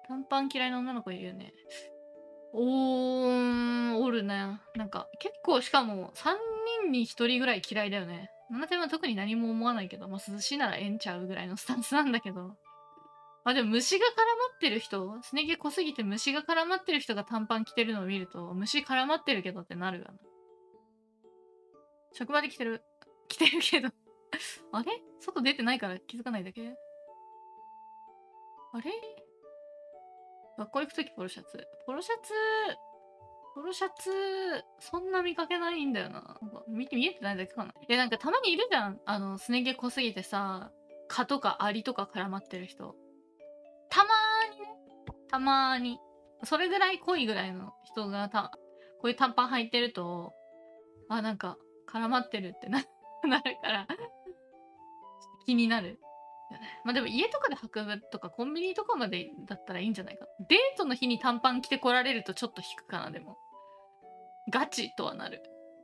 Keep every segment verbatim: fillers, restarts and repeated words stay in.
短パン嫌いな女の子いるよね。おー、おるね。なんか、結構しかもさんにんにひとりぐらい嫌いだよね。ななてんは特に何も思わないけど、まあ、涼しいならええんちゃうぐらいのスタンスなんだけど。あ、でも虫が絡まってる人、すね毛濃すぎて虫が絡まってる人が短パン着てるのを見ると、虫絡まってるけどってなるよな。職場で着てる。着てるけど。あれ外出てないから気づかないだけ。あれ学校行くときポロシャツ。ポロシャツ、ポロシャツ、そんな見かけないんだよな。なんか見て見えてないだけかな。いや、なんかたまにいるじゃん。あの、すね毛濃すぎてさ、蚊とかアリとか絡まってる人。たまーにね。たまーに。それぐらい濃いぐらいの人がた、こういう短パン履いてると、あ、なんか絡まってるってな、なるから、気になる。まあでも家とかで履くとかコンビニとかまでだったらいいんじゃないか。デートの日に短パン着てこられるとちょっと引くかな、でも。ガチとはなる。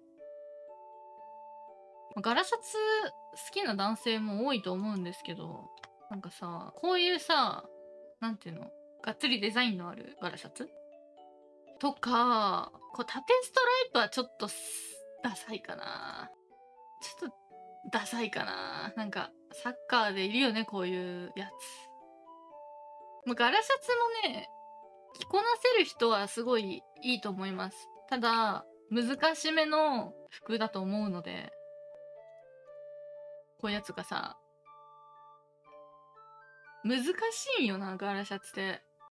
柄シャツ好きな男性も多いと思うんですけど、なんかさ、こういうさ、なんていうの、がっつりデザインのある柄シャツとか、こう縦ストライプはちょっとダサいかな。ちょっとダサいかな。なんか、サッカーでいるよね、こういうやつ。もう柄シャツもね、着こなせる人はすごいいいと思います。ただ、難しめの服だと思うので、こういうやつがさ、難しいんよな、柄シャツって。